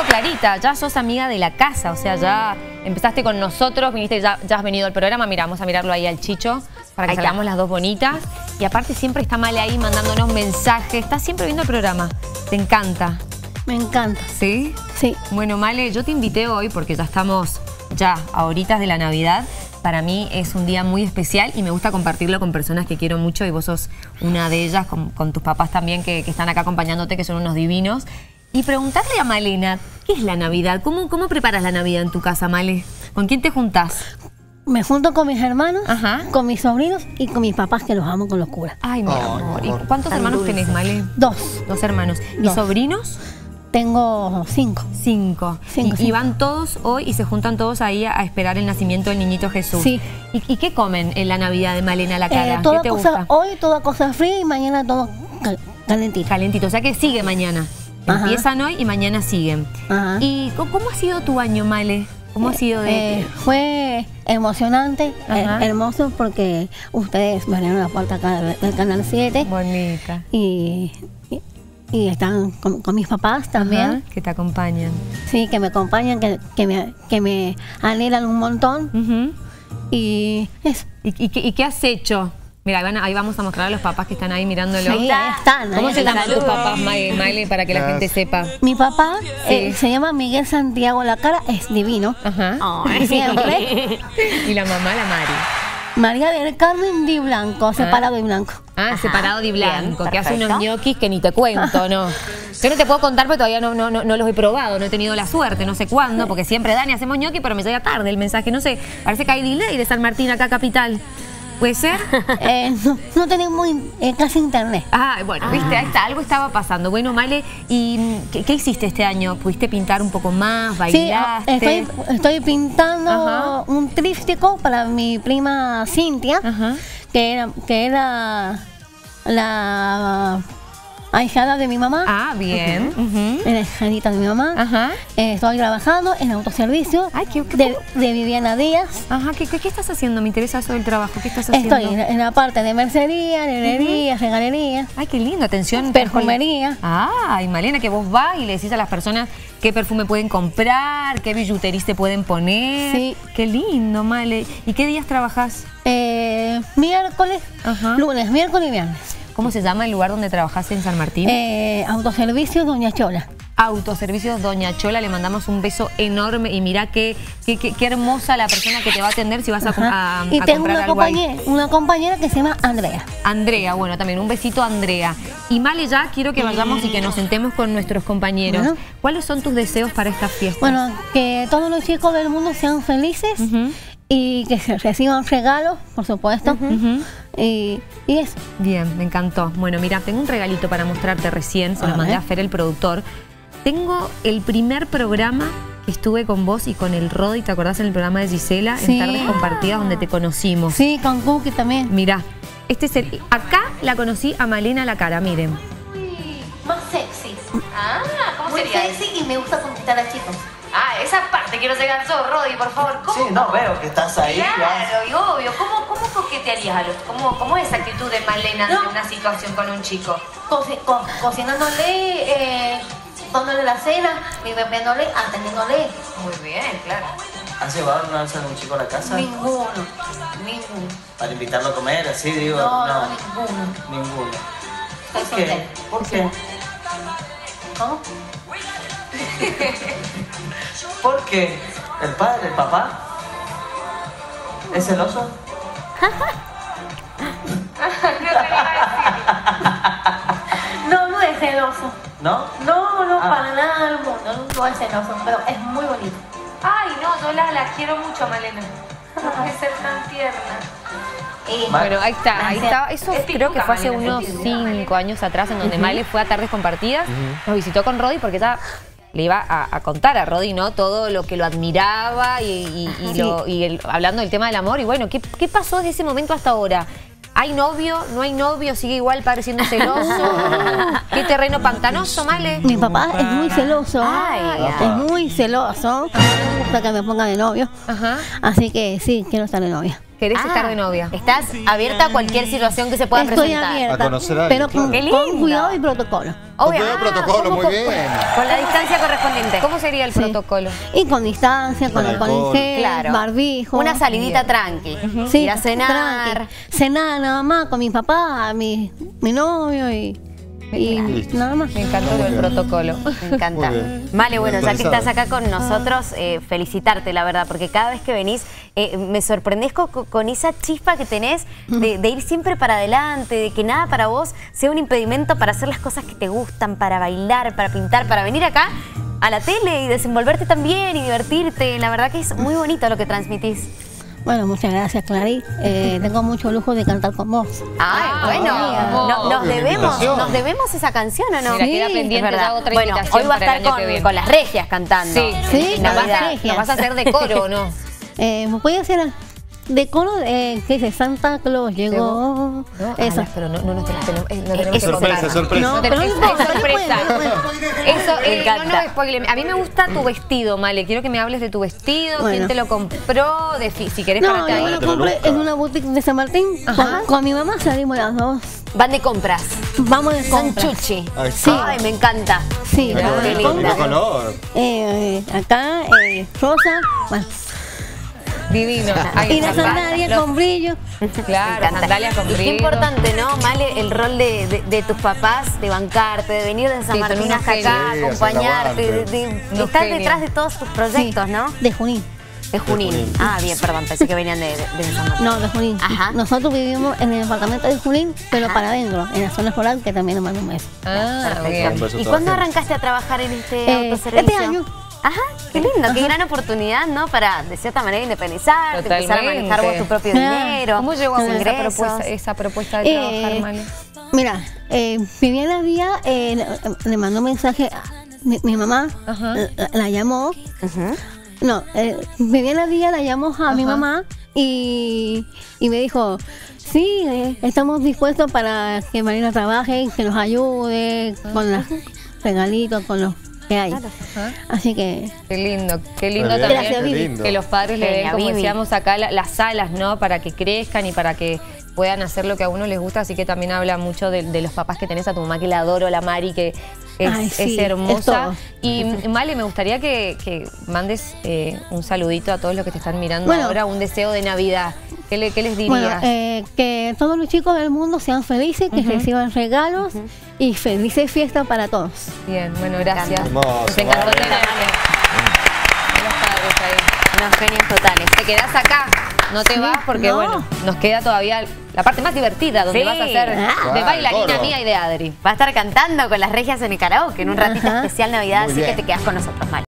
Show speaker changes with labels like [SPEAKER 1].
[SPEAKER 1] clarita, ya sos amiga de la casa, o sea, ya empezaste con nosotros, viniste, ya has venido al programa, mira, vamos a mirarlo ahí al Chicho, para que salgamos las dos bonitas. Y aparte siempre está Male ahí mandándonos mensajes, está siempre viendo el programa, te encanta.
[SPEAKER 2] Me encanta.
[SPEAKER 1] ¿Sí?
[SPEAKER 2] Sí.
[SPEAKER 1] Bueno, Male, yo te invité hoy porque ya estamos a horitas de la Navidad. Para mí es un día muy especial y me gusta compartirlo con personas que quiero mucho y vos sos una de ellas, con tus papás también que están acá acompañándote, que son unos divinos. Y preguntarle a Malena, ¿qué es la Navidad? ¿Cómo preparas la Navidad en tu casa, Male? ¿Con quién te juntás?
[SPEAKER 2] Me junto con mis hermanos,
[SPEAKER 1] Ajá.
[SPEAKER 2] con mis sobrinos y con mis papás, que los amo con locura.
[SPEAKER 1] Ay, mi amor. ¿Y cuántos hermanos tenés, Male?
[SPEAKER 2] Dos.
[SPEAKER 1] Dos hermanos. ¿Y
[SPEAKER 2] Dos.
[SPEAKER 1] sobrinos?
[SPEAKER 2] Tengo 5.
[SPEAKER 1] Cinco. Y van todos hoy y se juntan todos ahí a esperar el nacimiento del niñito Jesús.
[SPEAKER 2] Sí.
[SPEAKER 1] ¿Y qué comen en la Navidad de Malena la cara?
[SPEAKER 2] Toda
[SPEAKER 1] ¿Qué te
[SPEAKER 2] cosa,
[SPEAKER 1] gusta?
[SPEAKER 2] hoy toda cosa fría y mañana todo calentito.
[SPEAKER 1] Calentito, o sea que sigue mañana.
[SPEAKER 2] Ajá.
[SPEAKER 1] Empiezan hoy y mañana siguen.
[SPEAKER 2] Ajá.
[SPEAKER 1] ¿Y cómo ha sido tu año, Male? ¿Cómo ha sido de...?
[SPEAKER 2] Fue emocionante, hermoso, porque ustedes me abrieron la puerta acá del Canal 7.
[SPEAKER 1] Bonita.
[SPEAKER 2] Y están con mis papás también.
[SPEAKER 1] Ajá, que te acompañan.
[SPEAKER 2] Sí, que me acompañan, que me anhelan un montón. Y eso.
[SPEAKER 1] ¿Y qué has hecho? Mira, ahí vamos a mostrar a los papás que están ahí mirándolo.
[SPEAKER 2] Sí, ahí están.
[SPEAKER 1] ¿Cómo
[SPEAKER 2] ahí
[SPEAKER 1] se llaman
[SPEAKER 2] están.
[SPEAKER 1] tus papás, Male, para que la gente sepa?
[SPEAKER 2] Mi papá
[SPEAKER 1] Sí.
[SPEAKER 2] se llama Miguel Santiago La Cara, es divino.
[SPEAKER 1] Ajá.
[SPEAKER 2] Siempre.
[SPEAKER 1] Y la mamá, la Mari.
[SPEAKER 2] María del Carmen Di Blanco, separado de Blanco.
[SPEAKER 1] Ah, separado de blanco,
[SPEAKER 3] bien,
[SPEAKER 1] que hace unos
[SPEAKER 3] perfecto.
[SPEAKER 1] ñoquis que ni te cuento, ¿no? Yo no te puedo contar porque todavía no los he probado, no he tenido la suerte, no sé cuándo, porque siempre, Dani, hacemos ñoquis, pero me llega tarde el mensaje, no sé, parece que hay delay de San Martín acá Capital. ¿Puede ser?
[SPEAKER 2] No tenemos casi internet.
[SPEAKER 1] Ah, bueno, viste, ahí está, algo estaba pasando. Bueno, Male, ¿y qué hiciste este año? ¿Pudiste pintar un poco más? ¿Bailaste?
[SPEAKER 2] Sí, estoy pintando
[SPEAKER 1] Ajá.
[SPEAKER 2] un tríptico para mi prima Cintia,
[SPEAKER 1] Ajá.
[SPEAKER 2] que era la ahijada de mi mamá.
[SPEAKER 1] Ah, bien. Ujú.
[SPEAKER 2] La hijadita de mi mamá.
[SPEAKER 1] Ajá.
[SPEAKER 2] Estoy trabajando en autoservicio.
[SPEAKER 1] Ay,
[SPEAKER 2] de Viviana Díaz.
[SPEAKER 1] Ajá, ¿qué estás haciendo? Me interesa eso del trabajo. ¿Qué estás haciendo?
[SPEAKER 2] Estoy en la parte de mercería, herrería, regalería,
[SPEAKER 1] Ay, qué lindo, atención.
[SPEAKER 2] perfumería.
[SPEAKER 1] Ay, Malena, que vos vas y le decís a las personas qué perfume pueden comprar, qué billutería te pueden poner.
[SPEAKER 2] Sí.
[SPEAKER 1] Qué lindo, Male. ¿Y qué días trabajás?
[SPEAKER 2] Miércoles,
[SPEAKER 1] Ajá.
[SPEAKER 2] lunes, miércoles y viernes.
[SPEAKER 1] ¿Cómo se llama el lugar donde trabajás en San Martín?
[SPEAKER 2] Autoservicio Doña Chola.
[SPEAKER 1] Autoservicios Doña Chola, le mandamos un beso enorme y mirá qué hermosa la persona que te va a atender si vas a
[SPEAKER 2] Y tengo
[SPEAKER 1] comprar algo ahí.
[SPEAKER 2] una compañera que se llama Andrea.
[SPEAKER 1] Andrea, bueno, también un besito a Andrea. Y Male, ya quiero que vayamos y que nos sentemos con nuestros compañeros.
[SPEAKER 2] Bueno.
[SPEAKER 1] ¿Cuáles son tus deseos para esta fiesta?
[SPEAKER 2] Bueno, que todos los chicos del mundo sean felices y que se reciban regalos, por supuesto. Y eso.
[SPEAKER 1] Bien, me encantó. Bueno, mira, tengo un regalito para mostrarte recién, se lo mandé a Fer, el productor. Tengo el primer programa que estuve con vos y con el Rodi, ¿te acordás en el programa de Gisela?
[SPEAKER 2] Sí.
[SPEAKER 1] En Tardes Compartidas, donde te conocimos.
[SPEAKER 2] Sí, con Cookie también.
[SPEAKER 1] Mirá, este es el... Acá la conocí a Malena la cara, miren.
[SPEAKER 2] Más sexy.
[SPEAKER 3] Ah, ¿cómo
[SPEAKER 2] Muy
[SPEAKER 3] sería?
[SPEAKER 2] sexy y me gusta conquistar a chicos.
[SPEAKER 3] Ah, esa parte quiero llegar yo, Rodi, por favor. ¿Cómo?
[SPEAKER 4] Sí, no, veo que estás ahí.
[SPEAKER 3] Claro, y obvio. ¿Cómo coquetearías a los? ¿Cómo es esa actitud de Malena en una situación con un chico?
[SPEAKER 2] Cocinándole, dándole la cena, limpiándole, atendiéndole.
[SPEAKER 3] Muy bien, claro.
[SPEAKER 4] ¿Has llevado una vez a un chico a la casa?
[SPEAKER 2] Ninguno.
[SPEAKER 4] Para invitarlo a comer, así digo.
[SPEAKER 2] No, ninguno.
[SPEAKER 4] Ninguno.
[SPEAKER 2] Soy
[SPEAKER 4] ¿Por qué?
[SPEAKER 2] soltera.
[SPEAKER 4] ¿Por qué?
[SPEAKER 2] ¿Cómo?
[SPEAKER 4] ¿Por qué? ¿El padre, el papá? ¿Es celoso?
[SPEAKER 2] No es celoso.
[SPEAKER 4] ¿No?
[SPEAKER 2] No,
[SPEAKER 4] Ah.
[SPEAKER 2] para nada del mundo. No es celoso, pero es muy bonito.
[SPEAKER 3] Ay, no, yo la quiero mucho a Malena. No puede ser tan tierna.
[SPEAKER 2] Y
[SPEAKER 1] Bueno, ahí está. Eso
[SPEAKER 3] Es
[SPEAKER 1] creo que fue hace
[SPEAKER 3] Malena,
[SPEAKER 1] unos
[SPEAKER 3] es
[SPEAKER 1] 5 años atrás, en donde Male fue a Tardes Compartidas. Nos visitó con Rodi porque ella le iba a contar a Rodi, ¿no? Todo lo que lo admiraba hablando del tema del amor. Y bueno, ¿qué pasó desde ese momento hasta ahora? ¿Hay novio? ¿No hay novio? ¿Sigue igual pareciendo celoso? ¿Qué terreno pantanoso, Male?
[SPEAKER 2] mi papá es muy celoso.
[SPEAKER 1] Ay,
[SPEAKER 2] es muy celoso. No me gusta que me ponga de novio.
[SPEAKER 1] Ajá.
[SPEAKER 2] Así que sí, quiero estar de novia.
[SPEAKER 1] querés estar de novia.
[SPEAKER 5] Estás abierta a cualquier situación que se pueda
[SPEAKER 2] Estoy
[SPEAKER 5] presentar.
[SPEAKER 2] abierta,
[SPEAKER 6] A conocer a alguien,
[SPEAKER 2] pero con,
[SPEAKER 5] claro.
[SPEAKER 2] con cuidado y protocolo.
[SPEAKER 6] Con cuidado protocolo, muy bien.
[SPEAKER 5] Con la distancia correspondiente.
[SPEAKER 1] ¿Cómo sería el protocolo?
[SPEAKER 2] Y con distancia, con el
[SPEAKER 6] alcohol.
[SPEAKER 2] gel,
[SPEAKER 5] Claro.
[SPEAKER 2] barbijo.
[SPEAKER 5] Una salidita tranqui.
[SPEAKER 2] Sí,
[SPEAKER 5] Ir a cenar.
[SPEAKER 2] tranqui. Cenar nada más con mi papá, mi novio y
[SPEAKER 6] Listo.
[SPEAKER 2] nada más.
[SPEAKER 1] Me encantó el protocolo.
[SPEAKER 5] Me encanta.
[SPEAKER 6] Muy bien.
[SPEAKER 5] Vale, bueno, ya que
[SPEAKER 6] Actualizado.
[SPEAKER 5] estás acá con nosotros, felicitarte, la verdad, porque cada vez que venís me sorprendés con esa chispa que tenés de ir siempre para adelante, de que nada para vos sea un impedimento para hacer las cosas que te gustan, para bailar, para pintar, para venir acá a la tele y desenvolverte también y divertirte. La verdad que es muy bonito lo que transmitís.
[SPEAKER 2] Bueno, muchas gracias, Clary. Tengo mucho lujo de cantar con vos.
[SPEAKER 5] Ay, bueno, nos
[SPEAKER 6] Qué
[SPEAKER 5] debemos esa canción, ¿o no?
[SPEAKER 1] Mira, queda
[SPEAKER 5] es
[SPEAKER 1] pendiente
[SPEAKER 5] verdad.
[SPEAKER 1] ya otra
[SPEAKER 5] Bueno,
[SPEAKER 1] invitación
[SPEAKER 5] hoy va a
[SPEAKER 1] para el
[SPEAKER 5] estar
[SPEAKER 1] año que viene.
[SPEAKER 5] con las regias cantando.
[SPEAKER 1] Sí,
[SPEAKER 2] Sí,
[SPEAKER 5] En
[SPEAKER 2] con las
[SPEAKER 5] Navidad.
[SPEAKER 2] regias.
[SPEAKER 1] ¿Nos vas a hacer de coro o no?
[SPEAKER 2] ¿Me puede hacer de coro? ¿Qué dice? Santa Claus llegó.
[SPEAKER 1] No,
[SPEAKER 2] Eso.
[SPEAKER 1] pero no tenemos que
[SPEAKER 6] Sorpresa,
[SPEAKER 1] contar.
[SPEAKER 6] sorpresa.
[SPEAKER 2] No,
[SPEAKER 1] No,
[SPEAKER 2] pero no
[SPEAKER 1] es
[SPEAKER 2] importa,
[SPEAKER 1] sorpresa.
[SPEAKER 2] yo puedo.
[SPEAKER 1] Eso,
[SPEAKER 5] Me encanta.
[SPEAKER 1] no spoiler. A mí me gusta tu vestido, Male. Quiero que me hables de tu vestido,
[SPEAKER 2] Bueno.
[SPEAKER 1] quién te lo compró, si querés
[SPEAKER 2] No,
[SPEAKER 1] pararte
[SPEAKER 2] yo
[SPEAKER 1] ahí.
[SPEAKER 2] lo compré en una boutique de San Martín.
[SPEAKER 1] Ajá.
[SPEAKER 2] Con mi mamá salimos las dos.
[SPEAKER 5] Van de compras.
[SPEAKER 2] Vamos de
[SPEAKER 5] Son
[SPEAKER 2] compras.
[SPEAKER 5] chuchi.
[SPEAKER 6] Ay,
[SPEAKER 2] Sí.
[SPEAKER 5] Ay, me encanta.
[SPEAKER 2] Sí,
[SPEAKER 6] Qué
[SPEAKER 2] vamos de
[SPEAKER 6] bonito,
[SPEAKER 2] compras.
[SPEAKER 6] lindo color.
[SPEAKER 2] Acá, rosa. Bueno.
[SPEAKER 1] Divino. Ay,
[SPEAKER 2] Y la sandalia con brillo.
[SPEAKER 1] Claro,
[SPEAKER 5] Me encanta.
[SPEAKER 1] sandalias con
[SPEAKER 5] Y qué
[SPEAKER 1] brillo.
[SPEAKER 5] importante, ¿no, Male? El rol de tus papás, de bancarte, de venir de San
[SPEAKER 1] Sí, son
[SPEAKER 5] Martín
[SPEAKER 1] unos
[SPEAKER 5] hasta acá,
[SPEAKER 6] genios.
[SPEAKER 5] acompañarte,
[SPEAKER 6] Sí,
[SPEAKER 5] de
[SPEAKER 1] Unos
[SPEAKER 5] estar
[SPEAKER 1] genios.
[SPEAKER 5] detrás de todos tus proyectos,
[SPEAKER 2] Sí,
[SPEAKER 5] ¿no?
[SPEAKER 2] de Junín.
[SPEAKER 5] De Junín.
[SPEAKER 6] Junín.
[SPEAKER 5] Ah, bien, perdón, pensé que venían de San Martín.
[SPEAKER 2] No, de Junín.
[SPEAKER 5] Ajá.
[SPEAKER 2] Nosotros vivimos en el departamento de Junín, pero
[SPEAKER 5] Ajá.
[SPEAKER 2] para adentro, en la zona rural, que también nos manda un beso.
[SPEAKER 1] Ah,
[SPEAKER 5] Perfecto.
[SPEAKER 1] bien.
[SPEAKER 6] Un beso a
[SPEAKER 5] ¿Y
[SPEAKER 6] toda
[SPEAKER 5] cuándo
[SPEAKER 6] la gente.
[SPEAKER 5] arrancaste a trabajar en este autoservicio?
[SPEAKER 2] este año.
[SPEAKER 5] Ajá, qué lindo, qué gran oportunidad, ¿no? Para, de cierta manera, independizarte, empezar a manejar vos tu propio
[SPEAKER 2] Claro.
[SPEAKER 5] dinero.
[SPEAKER 1] ¿Cómo llegó a
[SPEAKER 5] tus
[SPEAKER 1] esa
[SPEAKER 5] ingresos.
[SPEAKER 1] propuesta de trabajar, Male?
[SPEAKER 2] Mira, Viviana Díaz le mandó un mensaje a mi mamá,
[SPEAKER 1] Ajá.
[SPEAKER 2] la llamó.
[SPEAKER 5] Ujú.
[SPEAKER 2] No, Viviana Díaz la llamó a mi
[SPEAKER 1] Ajá.
[SPEAKER 2] mamá y me dijo, sí, estamos dispuestos para que Marina trabaje, que nos ayude con los regalitos, con los que hay.
[SPEAKER 1] Ajá.
[SPEAKER 2] Así que,
[SPEAKER 1] Qué lindo
[SPEAKER 6] Muy bien,
[SPEAKER 1] también
[SPEAKER 2] Gracias, Vivi.
[SPEAKER 6] lindo.
[SPEAKER 1] que los padres le den,
[SPEAKER 5] Genia,
[SPEAKER 1] como
[SPEAKER 5] Vivi.
[SPEAKER 1] decíamos acá, las salas, ¿no? Para que crezcan y para que puedan hacer lo que a uno les gusta. Así que también habla mucho de los papás que tenés, a tu mamá, que la adoro, la Mari, que es,
[SPEAKER 2] Ay, sí,
[SPEAKER 1] es hermosa.
[SPEAKER 2] es todo.
[SPEAKER 1] Y Male, me gustaría que mandes un saludito a todos los que te están mirando
[SPEAKER 2] Bueno.
[SPEAKER 1] ahora, un deseo de Navidad. ¿Qué les dirías?
[SPEAKER 2] bueno, que todos los chicos del mundo sean felices, que reciban regalos y felices fiestas para todos.
[SPEAKER 1] Bien, bueno, gracias.
[SPEAKER 6] Hermoso,
[SPEAKER 1] Nos encantó
[SPEAKER 6] Vale.
[SPEAKER 1] tenerte. Los padres ahí.
[SPEAKER 5] Unos genios totales.
[SPEAKER 1] Te quedás acá, no te vas porque,
[SPEAKER 2] no.
[SPEAKER 1] bueno, nos queda todavía la parte más divertida, donde
[SPEAKER 5] Sí.
[SPEAKER 1] vas a hacer de bailarina
[SPEAKER 6] coro.
[SPEAKER 1] mía y de Adri.
[SPEAKER 5] Va a estar cantando con las regias en el karaoke en un ratito
[SPEAKER 2] Ajá.
[SPEAKER 5] especial Navidad,
[SPEAKER 6] Muy
[SPEAKER 5] así que
[SPEAKER 6] bien.
[SPEAKER 5] te quedas con nosotros, Male.